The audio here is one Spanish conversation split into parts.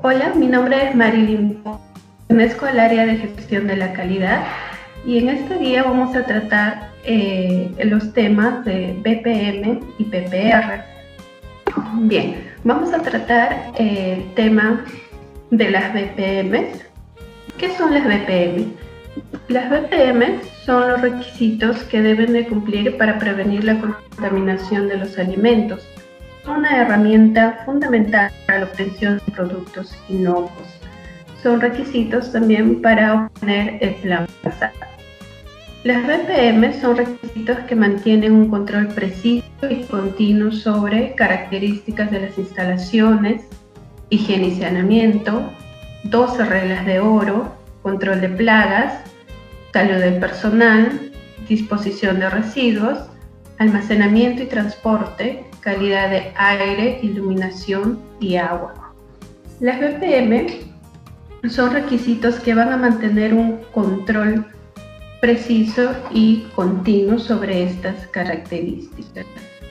Hola, mi nombre es Marilyn, pertenezco al área de gestión de la calidad y en este día vamos a tratar los temas de BPM y PPR. Bien, vamos a tratar el tema de las BPMs. ¿Qué son las BPM? Las BPM son los requisitos que deben de cumplir para prevenir la contaminación de los alimentos. Una herramienta fundamental para la obtención de productos inocuos. Son requisitos también para obtener el plan basal. Las BPM son requisitos que mantienen un control preciso y continuo sobre características de las instalaciones, higiene y saneamiento, 12 reglas de oro, control de plagas, salud del personal, disposición de residuos, almacenamiento y transporte, calidad de aire, iluminación y agua. Las BPM son requisitos que van a mantener un control preciso y continuo sobre estas características.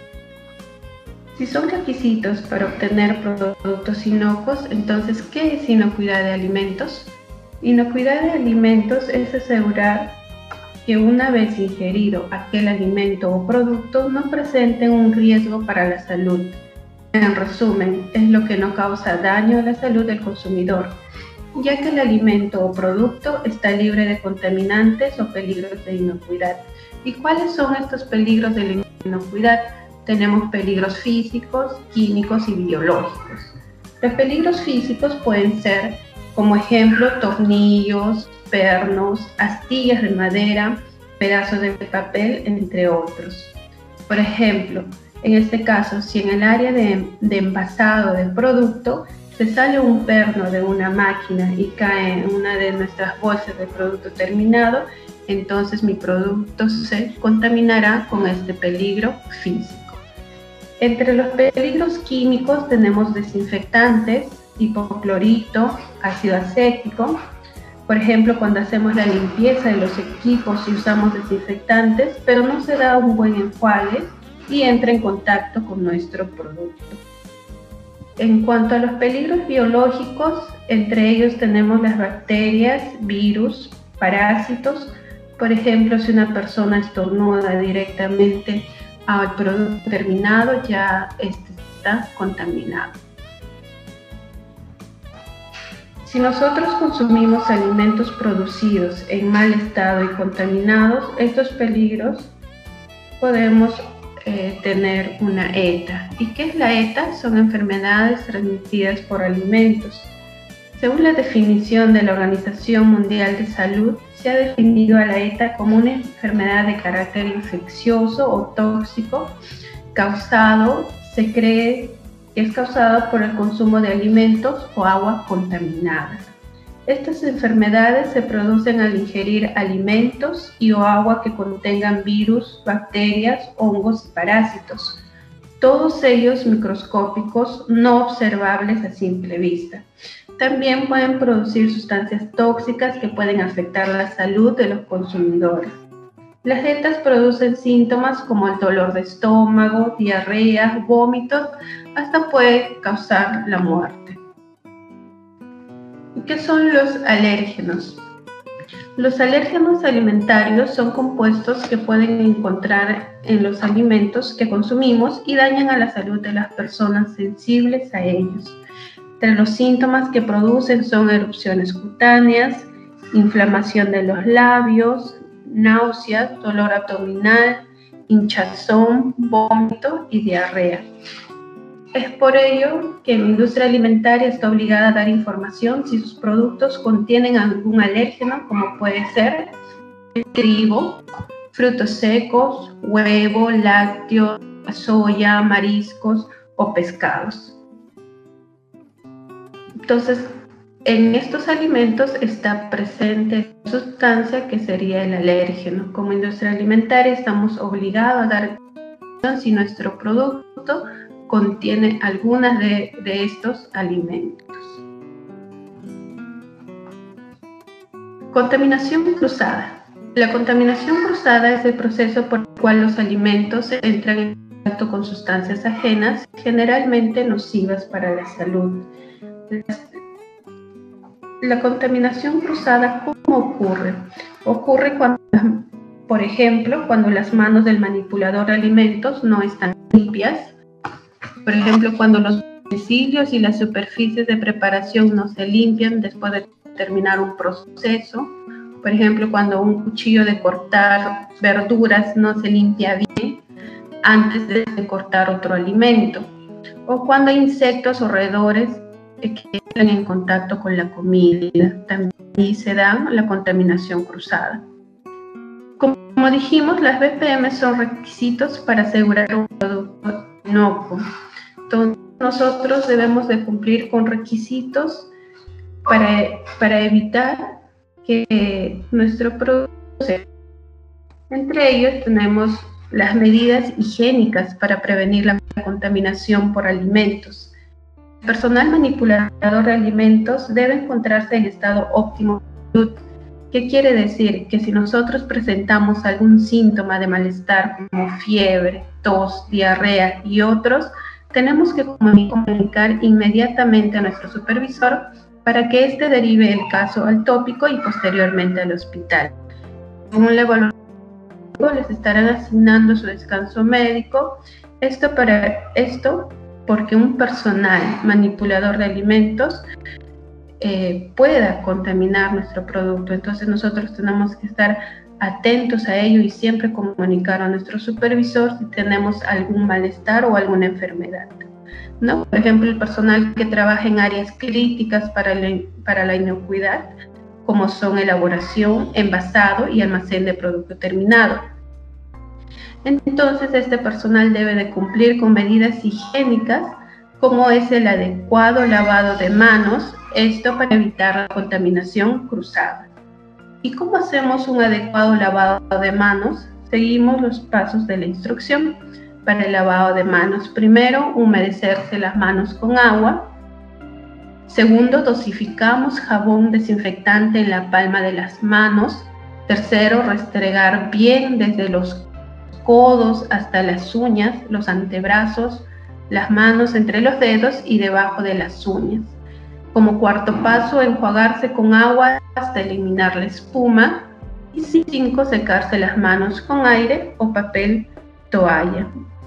Si son requisitos para obtener productos inocuos, entonces, ¿qué es inocuidad de alimentos? Inocuidad de alimentos es asegurar que una vez ingerido aquel alimento o producto no presenten un riesgo para la salud. En resumen, es lo que no causa daño a la salud del consumidor, ya que el alimento o producto está libre de contaminantes o peligros de inocuidad. ¿Y cuáles son estos peligros de la inocuidad? Tenemos peligros físicos, químicos y biológicos. Los peligros físicos pueden ser, como ejemplo, tornillos, pernos, astillas de madera, pedazos de papel, entre otros. Por ejemplo, en este caso, si en el área de envasado del producto se sale un perno de una máquina y cae en una de nuestras bolsas de producto terminado, entonces mi producto se contaminará con este peligro físico. Entre los peligros químicos tenemos desinfectantes, hipoclorito, ácido acético. Por ejemplo, cuando hacemos la limpieza de los equipos y usamos desinfectantes, pero no se da un buen enjuague y entra en contacto con nuestro producto. En cuanto a los peligros biológicos, entre ellos tenemos las bacterias, virus, parásitos. Por ejemplo, si una persona estornuda directamente al producto terminado, ya este está contaminado. Si nosotros consumimos alimentos producidos en mal estado y contaminados, estos peligros podemos tener una ETA. ¿Y qué es la ETA? Son enfermedades transmitidas por alimentos. Según la definición de la Organización Mundial de Salud, se ha definido a la ETA como una enfermedad de carácter infeccioso o tóxico se cree que es causado por el consumo de alimentos o agua contaminada. Estas enfermedades se producen al ingerir alimentos y o agua que contengan virus, bacterias, hongos y parásitos, todos ellos microscópicos no observables a simple vista. También pueden producir sustancias tóxicas que pueden afectar la salud de los consumidores. Las ETAs producen síntomas como el dolor de estómago, diarrea, vómitos, hasta puede causar la muerte. ¿Qué son los alérgenos? Los alérgenos alimentarios son compuestos que pueden encontrar en los alimentos que consumimos y dañan a la salud de las personas sensibles a ellos. Entre los síntomas que producen son erupciones cutáneas, inflamación de los labios, náuseas, dolor abdominal, hinchazón, vómito y diarrea. Es por ello que la industria alimentaria está obligada a dar información si sus productos contienen algún alérgeno, como puede ser el trigo, frutos secos, huevo, lácteos, soya, mariscos o pescados. Entonces, en estos alimentos está presente una sustancia que sería el alérgeno. Como industria alimentaria estamos obligados a dar información si nuestro producto contiene algunas de estos alimentos. Contaminación cruzada. La contaminación cruzada es el proceso por el cual los alimentos entran en contacto con sustancias ajenas, generalmente nocivas para la salud. La contaminación cruzada, ¿cómo ocurre? Ocurre cuando, por ejemplo, cuando las manos del manipulador de alimentos no están limpias. Por ejemplo, cuando los utensilios y las superficies de preparación no se limpian después de terminar un proceso. Por ejemplo, cuando un cuchillo de cortar verduras no se limpia bien antes de cortar otro alimento. O cuando hay insectos o roedores que entran en contacto con la comida. También se da la contaminación cruzada. Como dijimos, las BPM son requisitos para asegurar un producto inocuo. Entonces, nosotros debemos de cumplir con requisitos para evitar que nuestro producto se... Entre ellos tenemos las medidas higiénicas para prevenir la contaminación por alimentos. El personal manipulador de alimentos debe encontrarse en estado óptimo de salud. ¿Qué quiere decir? Que si nosotros presentamos algún síntoma de malestar como fiebre, tos, diarrea y otros, tenemos que comunicar inmediatamente a nuestro supervisor para que éste derive el caso al tópico y posteriormente al hospital. Según la evaluación, les estarán asignando su descanso médico. Esto porque un personal manipulador de alimentos pueda contaminar nuestro producto. Entonces nosotros tenemos que estar atentos a ello y siempre comunicar a nuestro supervisor si tenemos algún malestar o alguna enfermedad, ¿no? Por ejemplo, el personal que trabaja en áreas críticas para la inocuidad, como son elaboración, envasado y almacén de producto terminado. Entonces, este personal debe de cumplir con medidas higiénicas, como es el adecuado lavado de manos, esto para evitar la contaminación cruzada. ¿Y cómo hacemos un adecuado lavado de manos? Seguimos los pasos de la instrucción para el lavado de manos. Primero, humedecerse las manos con agua. Segundo, dosificamos jabón desinfectante en la palma de las manos. Tercero, restregar bien desde los codos hasta las uñas, los antebrazos, las manos entre los dedos y debajo de las uñas. Como cuarto paso, enjuagarse con agua hasta eliminar la espuma. Y 5, secarse las manos con aire o papel toalla.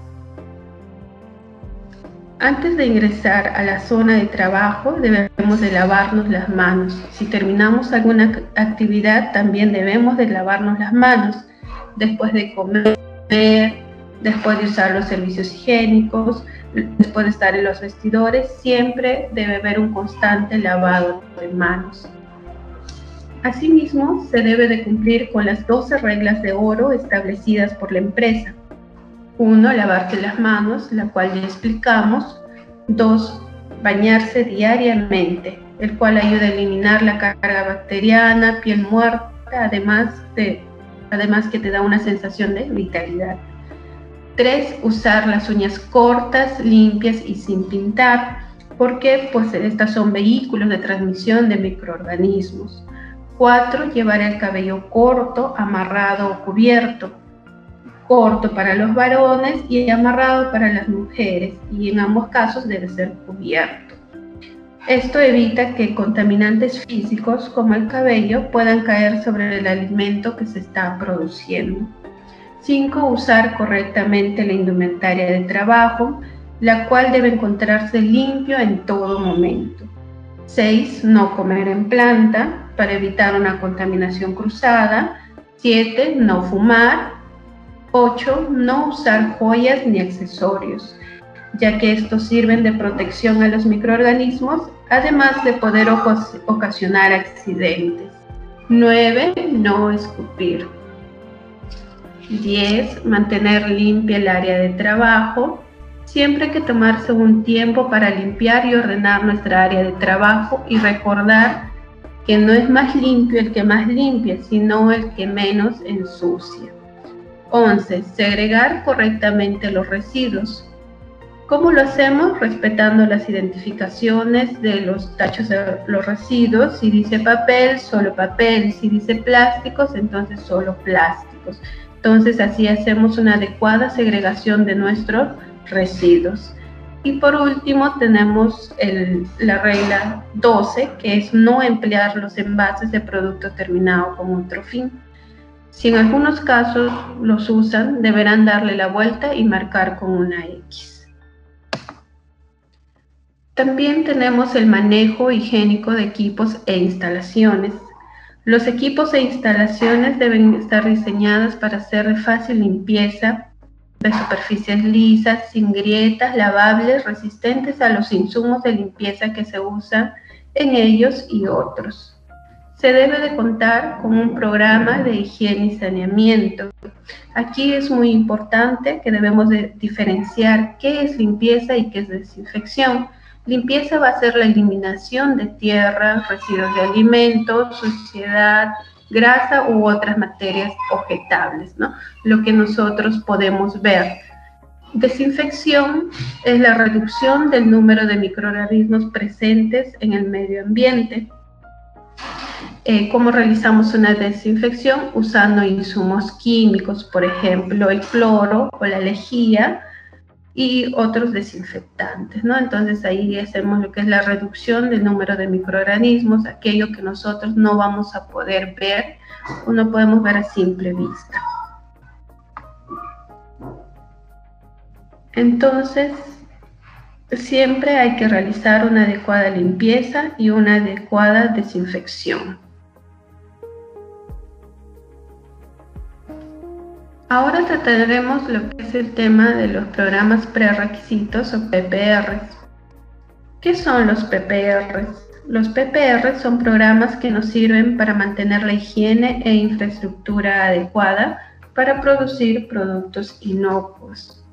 Antes de ingresar a la zona de trabajo, debemos de lavarnos las manos. Si terminamos alguna actividad, también debemos de lavarnos las manos. Después de comer, después de usar los servicios higiénicos, después de estar en los vestidores, siempre debe haber un constante lavado de manos. Asimismo, se debe de cumplir con las 12 reglas de oro establecidas por la empresa. 1, lavarse las manos, la cual ya explicamos. 2, bañarse diariamente, el cual ayuda a eliminar la carga bacteriana, piel muerta, además que te da una sensación de vitalidad. 3, usar las uñas cortas, limpias y sin pintar, porque pues estas son vehículos de transmisión de microorganismos. 4, llevar el cabello corto, amarrado o cubierto. Corto para los varones y amarrado para las mujeres, y en ambos casos debe ser cubierto. Esto evita que contaminantes físicos como el cabello puedan caer sobre el alimento que se está produciendo. 5, usar correctamente la indumentaria de trabajo, la cual debe encontrarse limpio en todo momento. 6, no comer en planta para evitar una contaminación cruzada. 7, no fumar. 8, no usar joyas ni accesorios, ya que estos sirven de protección a los microorganismos, además de poder ocasionar accidentes. 9, no escupir. 10, mantener limpia el área de trabajo. Siempre hay que tomarse un tiempo para limpiar y ordenar nuestra área de trabajo y recordar que no es más limpio el que más limpia, sino el que menos ensucia. 11, segregar correctamente los residuos. ¿Cómo lo hacemos? Respetando las identificaciones de los tachos de los residuos. Si dice papel, solo papel. Si dice plásticos, entonces solo plásticos. Entonces así hacemos una adecuada segregación de nuestros residuos. Y por último tenemos la regla 12, que es no emplear los envases de producto terminado con otro fin. Si en algunos casos los usan, deberán darle la vuelta y marcar con una X. También tenemos el manejo higiénico de equipos e instalaciones. Los equipos e instalaciones deben estar diseñados para ser de fácil limpieza, de superficies lisas, sin grietas, lavables, resistentes a los insumos de limpieza que se usan en ellos y otros. Se debe de contar con un programa de higiene y saneamiento. Aquí es muy importante que debemos de diferenciar qué es limpieza y qué es desinfección. Limpieza va a ser la eliminación de tierra, residuos de alimentos, suciedad, grasa u otras materias objetables, ¿no? Lo que nosotros podemos ver. Desinfección es la reducción del número de microorganismos presentes en el medio ambiente. ¿Cómo realizamos una desinfección? Usando insumos químicos, por ejemplo, el cloro o la lejía y otros desinfectantes, ¿no? Entonces ahí hacemos lo que es la reducción del número de microorganismos, aquello que nosotros no vamos a poder ver o no podemos ver a simple vista. Entonces, siempre hay que realizar una adecuada limpieza y una adecuada desinfección. Ahora trataremos lo que es el tema de los programas prerequisitos o PPRs. ¿Qué son los PPRs? Los PPRs son programas que nos sirven para mantener la higiene e infraestructura adecuada para producir productos inocuos.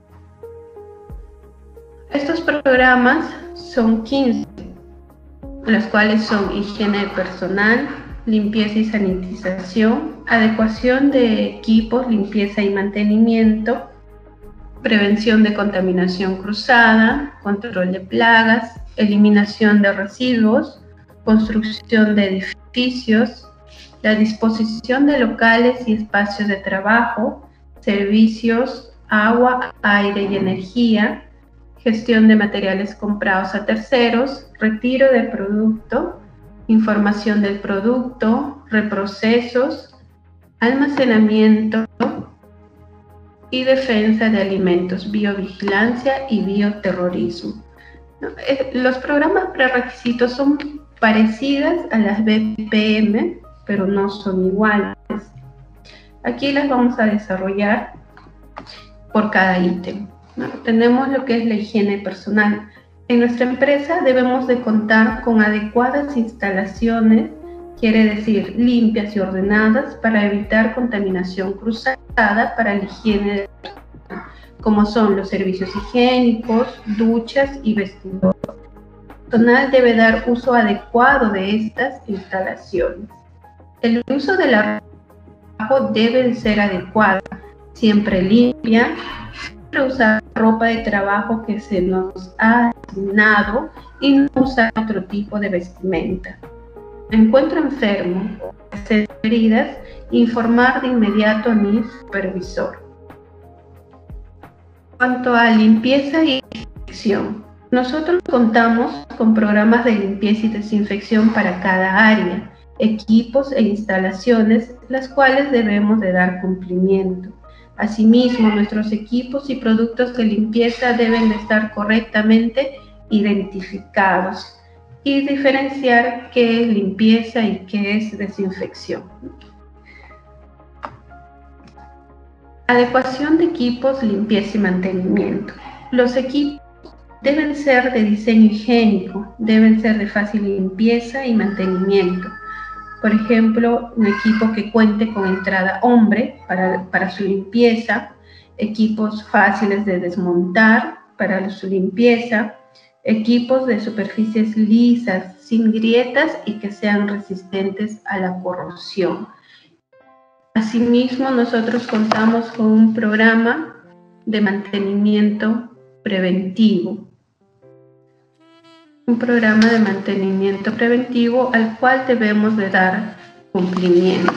Estos programas son 15, los cuales son higiene personal, limpieza y sanitización, adecuación de equipos, limpieza y mantenimiento, prevención de contaminación cruzada, control de plagas, eliminación de residuos, construcción de edificios, la disposición de locales y espacios de trabajo, servicios, agua, aire y energía, gestión de materiales comprados a terceros, retiro de producto, información del producto, reprocesos, almacenamiento y defensa de alimentos, biovigilancia y bioterrorismo. Los programas prerequisitos son parecidas a las BPM, pero no son iguales. Aquí las vamos a desarrollar por cada ítem, ¿no? Tenemos lo que es la higiene personal. En nuestra empresa debemos de contar con adecuadas instalaciones, quiere decir limpias y ordenadas para evitar contaminación cruzada para la higiene, como son los servicios higiénicos, duchas y vestidores. El personal debe dar uso adecuado de estas instalaciones. El uso de la ropa debe ser adecuado, siempre limpia, siempre usar ropa de trabajo que se nos ha asignado y no usar otro tipo de vestimenta. Me encuentro enfermo o heridas, informar de inmediato a mi supervisor. En cuanto a limpieza y desinfección, nosotros contamos con programas de limpieza y desinfección para cada área, equipos e instalaciones, las cuales debemos de dar cumplimiento. Asimismo, nuestros equipos y productos de limpieza deben de estar correctamente identificados y diferenciar qué es limpieza y qué es desinfección. Adecuación de equipos, limpieza y mantenimiento. Los equipos deben ser de diseño higiénico, deben ser de fácil limpieza y mantenimiento. Por ejemplo, un equipo que cuente con entrada hombre para su limpieza, equipos fáciles de desmontar para su limpieza, equipos de superficies lisas, sin grietas y que sean resistentes a la corrosión. Asimismo, nosotros contamos con un programa de mantenimiento preventivo. Un programa de mantenimiento preventivo al cual debemos de dar cumplimiento.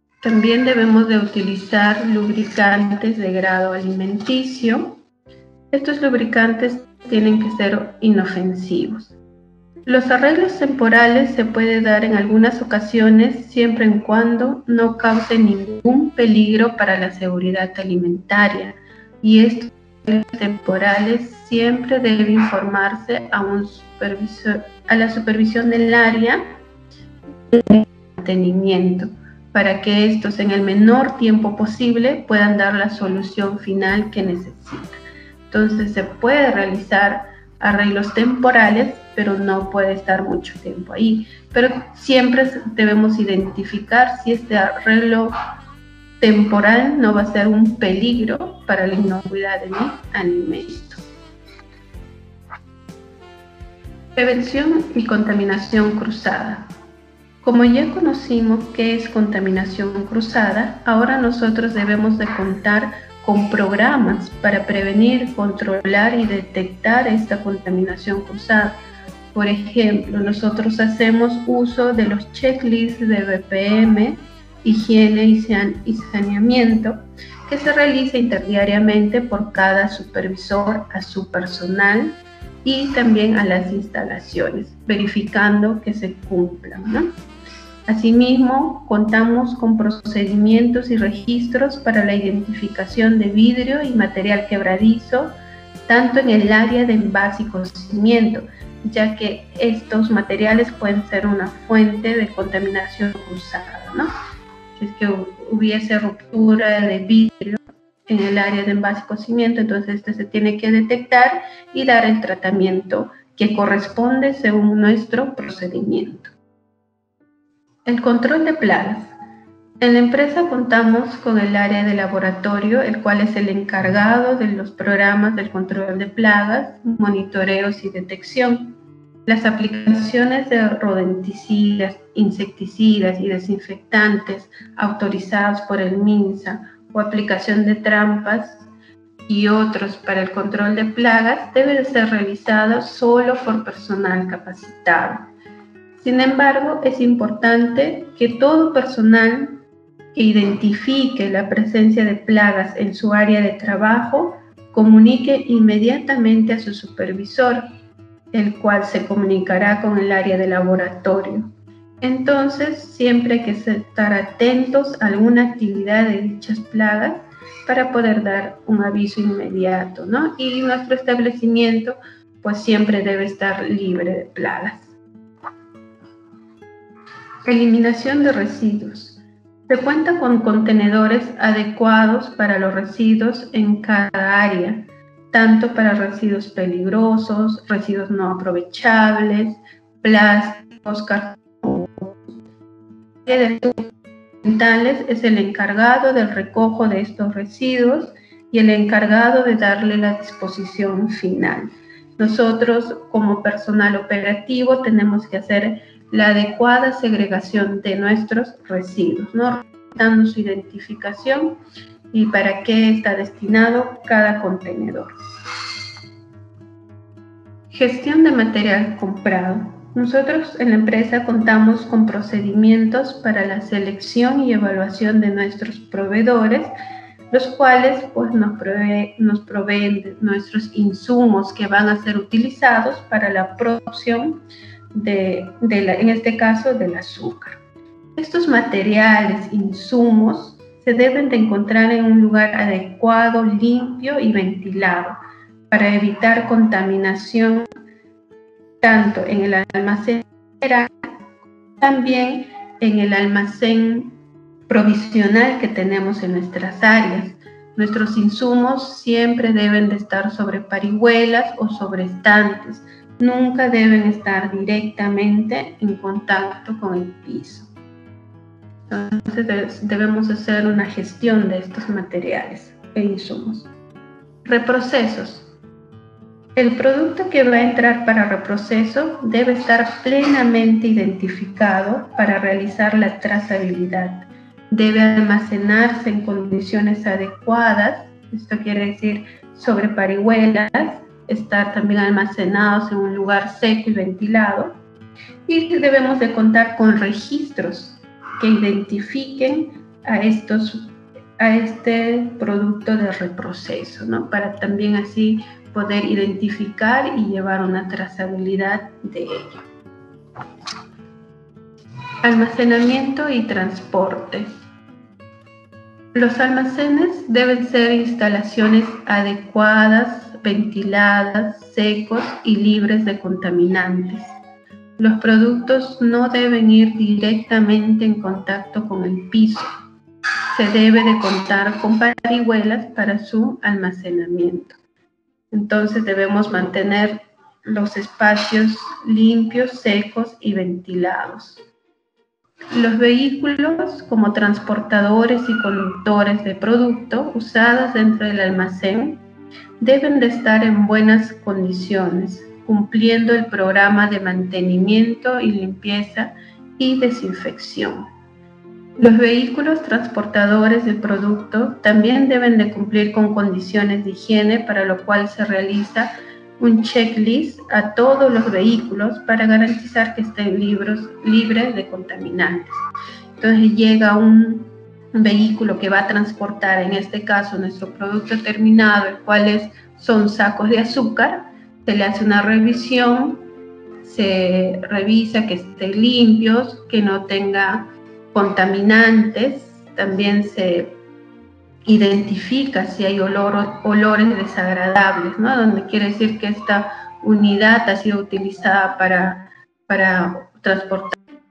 También debemos de utilizar lubricantes de grado alimenticio. Estos lubricantes tienen que ser inofensivos. Los arreglos temporales se pueden dar en algunas ocasiones siempre y cuando no cause ningún peligro para la seguridad alimentaria, y estos arreglos temporales siempre deben informarse a la supervisión del área de mantenimiento, para que estos en el menor tiempo posible puedan dar la solución final que necesitan. Entonces se puede realizar arreglos temporales, pero no puede estar mucho tiempo ahí. Pero siempre debemos identificar si este arreglo temporal no va a ser un peligro para la inocuidad de mi alimento. Prevención y contaminación cruzada. Como ya conocimos qué es contaminación cruzada, ahora nosotros debemos de contar con programas para prevenir, controlar y detectar esta contaminación cruzada. Por ejemplo, nosotros hacemos uso de los checklists de BPM, higiene y saneamiento, que se realiza interdiariamente por cada supervisor a su personal y también a las instalaciones, verificando que se cumplan, ¿no? Asimismo, contamos con procedimientos y registros para la identificación de vidrio y material quebradizo, tanto en el área de envase y cocimiento, ya que estos materiales pueden ser una fuente de contaminación cruzada, ¿no? Si es que hubiese ruptura de vidrio en el área de envase y cocimiento, entonces este se tiene que detectar y dar el tratamiento que corresponde según nuestro procedimiento. El control de plagas. En la empresa contamos con el área de laboratorio, el cual es el encargado de los programas del control de plagas, monitoreos y detección. Las aplicaciones de rodenticidas, insecticidas y desinfectantes autorizados por el MINSA o aplicación de trampas y otros para el control de plagas deben ser realizados solo por personal capacitado. Sin embargo, es importante que todo personal que identifique la presencia de plagas en su área de trabajo comunique inmediatamente a su supervisor, el cual se comunicará con el área de laboratorio. Entonces, siempre hay que estar atentos a alguna actividad de dichas plagas para poder dar un aviso inmediato, ¿no? Y nuestro establecimiento, pues siempre debe estar libre de plagas. Eliminación de residuos. Se cuenta con contenedores adecuados para los residuos en cada área, tanto para residuos peligrosos, residuos no aprovechables, plásticos, cartón. El ambientales es el encargado del recojo de estos residuos y el encargado de darle la disposición final. Nosotros, como personal operativo, tenemos que hacer la adecuada segregación de nuestros residuos, ¿no? Dando su identificación y para qué está destinado cada contenedor. Gestión de material comprado. Nosotros en la empresa contamos con procedimientos para la selección y evaluación de nuestros proveedores, los cuales pues, nos proveen de nuestros insumos que van a ser utilizados para la producción en este caso del azúcar. Estos materiales, insumos, se deben de encontrar en un lugar adecuado, limpio y ventilado para evitar contaminación tanto en el almacén también en el almacén provisional que tenemos en nuestras áreas. Nuestros insumos siempre deben de estar sobre parihuelas o sobre estantes. Nunca deben estar directamente en contacto con el piso. Entonces debemos hacer una gestión de estos materiales e insumos. Reprocesos. El producto que va a entrar para reproceso debe estar plenamente identificado para realizar la trazabilidad. Debe almacenarse en condiciones adecuadas, esto quiere decir sobre parihuelas, estar también almacenados en un lugar seco y ventilado, y debemos de contar con registros que identifiquen a este producto de reproceso, ¿no? Para también así poder identificar y llevar una trazabilidad de ello. Almacenamiento y transporte. Los almacenes deben ser instalaciones adecuadas, ventiladas, secos y libres de contaminantes. Los productos no deben ir directamente en contacto con el piso. Se debe de contar con parihuelas para su almacenamiento. Entonces debemos mantener los espacios limpios, secos y ventilados. Los vehículos como transportadores y conductores de producto usados dentro del almacén deben de estar en buenas condiciones, cumpliendo el programa de mantenimiento y limpieza y desinfección. Los vehículos transportadores del producto también deben de cumplir con condiciones de higiene, para lo cual se realiza un checklist a todos los vehículos para garantizar que estén libres de contaminantes. Entonces llega un vehículo que va a transportar, en este caso, nuestro producto terminado, el cual son sacos de azúcar. Se le hace una revisión, se revisa que estén limpios, que no tenga contaminantes, también se identifica si hay olores desagradables, ¿no? Donde quiere decir que esta unidad ha sido utilizada para transportar,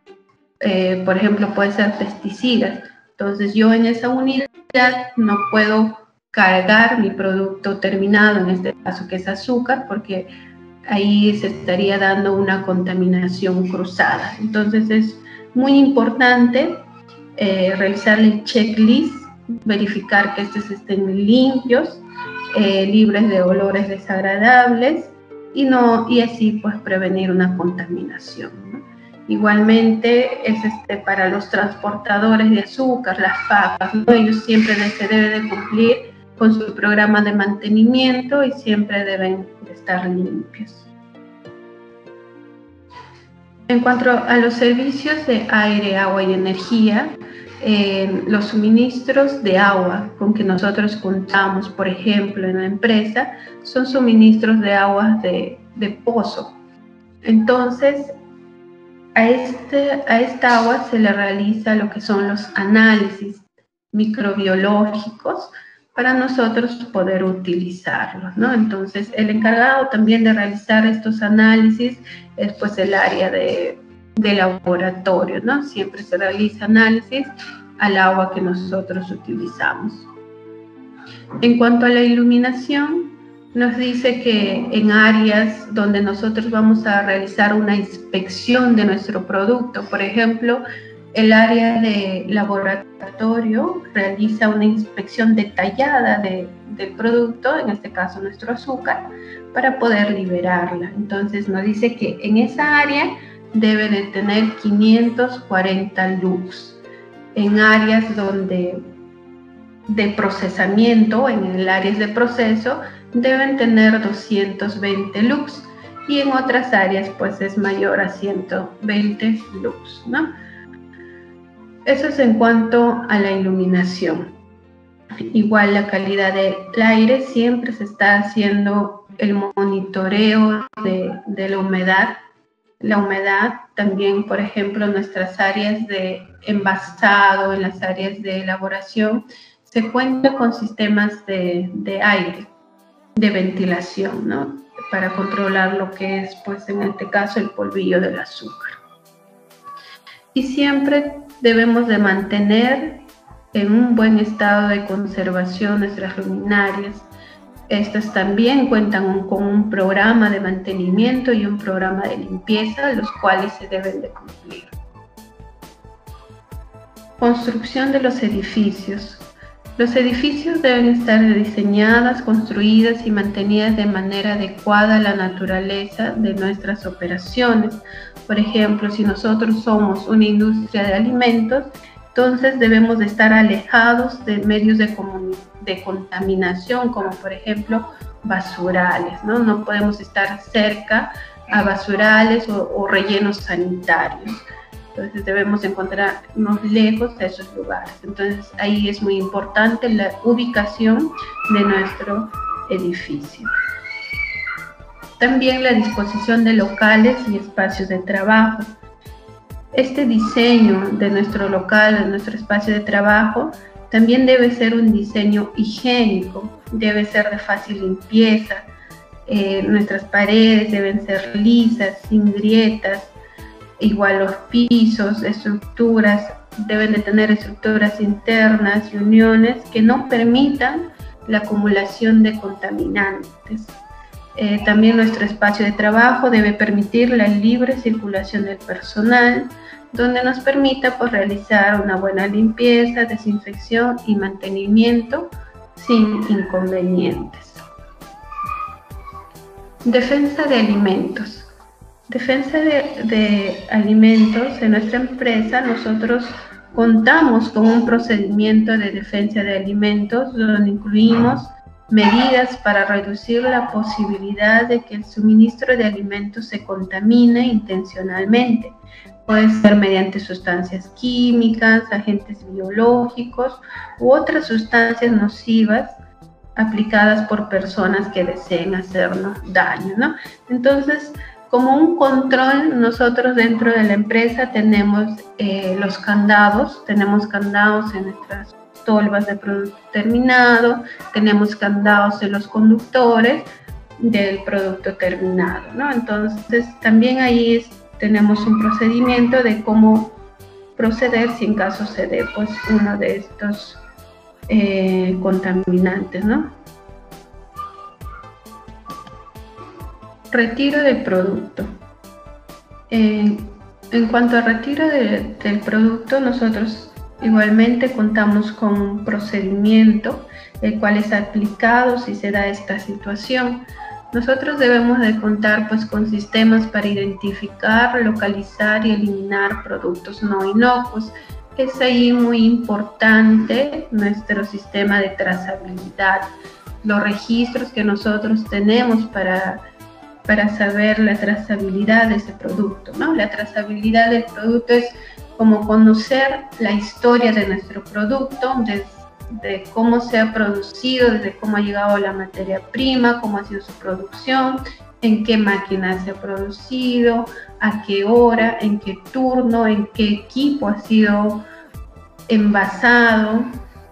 por ejemplo, puede ser pesticidas. Entonces yo en esa unidad no puedo cargar mi producto terminado, en este caso que es azúcar, porque ahí se estaría dando una contaminación cruzada. Entonces es muy importante realizar el checklist, verificar que estos estén limpios, libres de olores desagradables y así pues prevenir una contaminación, ¿no? Igualmente es para los transportadores de azúcar, las FACAS, ¿no? Ellos siempre se deben de cumplir con su programa de mantenimiento y siempre deben de estar limpios. En cuanto a los servicios de aire, agua y energía, los suministros de agua con que nosotros contamos, por ejemplo, en la empresa, son suministros de aguas de pozo. Entonces, a esta agua se le realiza lo que son los análisis microbiológicos para nosotros poder utilizarlos, ¿no? Entonces, el encargado también de realizar estos análisis es pues el área de laboratorio, ¿no? Siempre se realiza análisis al agua que nosotros utilizamos. En cuanto a la iluminación, nos dice que en áreas donde nosotros vamos a realizar una inspección de nuestro producto, por ejemplo, el área de laboratorio realiza una inspección detallada del producto, en este caso nuestro azúcar, para poder liberarla. Entonces nos dice que en esa área debe de tener 540 lux. En áreas de procesamiento, en el área de proceso, deben tener 220 lux, y en otras áreas pues es mayor a 120 lux, ¿no? Eso es en cuanto a la iluminación. Igual la calidad del aire, siempre se está haciendo el monitoreo de la humedad. La humedad también, por ejemplo, en nuestras áreas de envasado, en las áreas de elaboración, se cuenta con sistemas de aire, de ventilación, ¿no? Para controlar lo que es, pues en este caso, el polvillo del azúcar. Y siempre debemos de mantener en un buen estado de conservación nuestras luminarias. Estas también cuentan con un programa de mantenimiento y un programa de limpieza, los cuales se deben de cumplir. Construcción de los edificios. Los edificios deben estar diseñadas, construidas y mantenidas de manera adecuada a la naturaleza de nuestras operaciones. Por ejemplo, si nosotros somos una industria de alimentos, entonces debemos de estar alejados de medios de contaminación, como por ejemplo basurales, ¿no? No podemos estar cerca a basurales o rellenos sanitarios. Entonces debemos encontrarnos lejos de esos lugares. Entonces ahí es muy importante la ubicación de nuestro edificio. También la disposición de locales y espacios de trabajo. Este diseño de nuestro local, de nuestro espacio de trabajo, también debe ser un diseño higiénico, debe ser de fácil limpieza. Nuestras paredes deben ser lisas, sin grietas. Igual los pisos, estructuras, deben de tener estructuras internas y uniones que no permitan la acumulación de contaminantes. También nuestro espacio de trabajo debe permitir la libre circulación del personal, donde nos permita pues, realizar una buena limpieza, desinfección y mantenimiento sin inconvenientes. Defensa de alimentos. Defensa de alimentos. En nuestra empresa nosotros contamos con un procedimiento de defensa de alimentos donde incluimos medidas para reducir la posibilidad de que el suministro de alimentos se contamine intencionalmente. Puede ser mediante sustancias químicas, agentes biológicos u otras sustancias nocivas aplicadas por personas que deseen hacernos daño, ¿no? Entonces, como un control, nosotros dentro de la empresa tenemos los candados, tenemos candados en nuestras tolvas de producto terminado, tenemos candados en los conductores del producto terminado, ¿no? Entonces, también ahí tenemos un procedimiento de cómo proceder si en caso se dé pues, uno de estos contaminantes, ¿no? Retiro del producto. En cuanto al retiro del producto, nosotros igualmente contamos con un procedimiento el cual es aplicado si se da esta situación. Nosotros debemos de contar pues, con sistemas para identificar, localizar y eliminar productos no inocuos. Es ahí muy importante nuestro sistema de trazabilidad, los registros que nosotros tenemos para saber la trazabilidad de ese producto, ¿no? La trazabilidad del producto es como conocer la historia de nuestro producto, de cómo se ha producido, desde cómo ha llegado la materia prima, cómo ha sido su producción, en qué máquina se ha producido, a qué hora, en qué turno, en qué equipo ha sido envasado,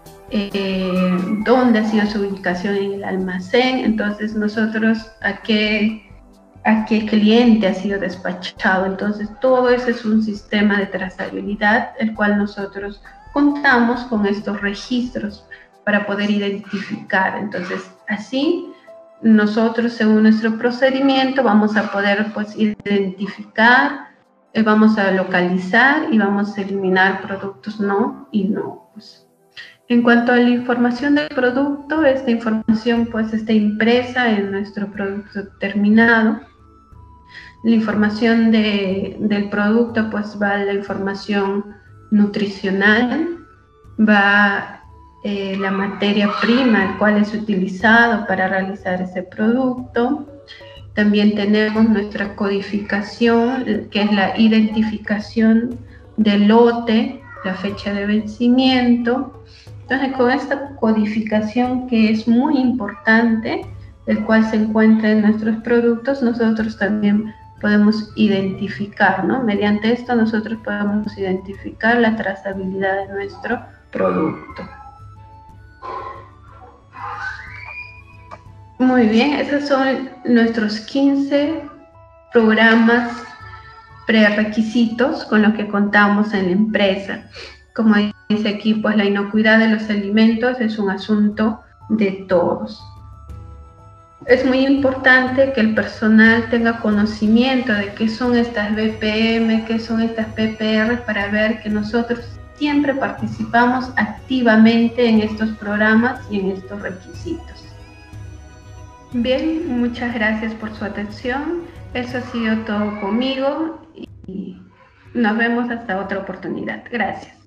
dónde ha sido su ubicación en el almacén. Entonces nosotros a qué cliente ha sido despachado. Entonces todo eso es un sistema de trazabilidad, el cual nosotros contamos con estos registros para poder identificar. Entonces así nosotros, según nuestro procedimiento, vamos a poder pues, identificar, vamos a localizar y vamos a eliminar productos no inocuos. En cuanto a la información del producto, esta información pues está impresa en nuestro producto terminado. La información del producto pues va la información nutricional, va la materia prima, el cual es utilizado para realizar ese producto. También tenemos nuestra codificación, que es la identificación del lote, la fecha de vencimiento. Entonces, con esta codificación que es muy importante, el cual se encuentra en nuestros productos, nosotros también podemos identificar, ¿no? Mediante esto nosotros podemos identificar la trazabilidad de nuestro producto. Muy bien, esos son nuestros 15 programas prerequisitos con los que contamos en la empresa. Como dice aquí, pues la inocuidad de los alimentos es un asunto de todos. Es muy importante que el personal tenga conocimiento de qué son estas BPM, qué son estas PPR, para ver que nosotros siempre participamos activamente en estos programas y en estos requisitos. Bien, muchas gracias por su atención. Eso ha sido todo conmigo y nos vemos hasta otra oportunidad. Gracias.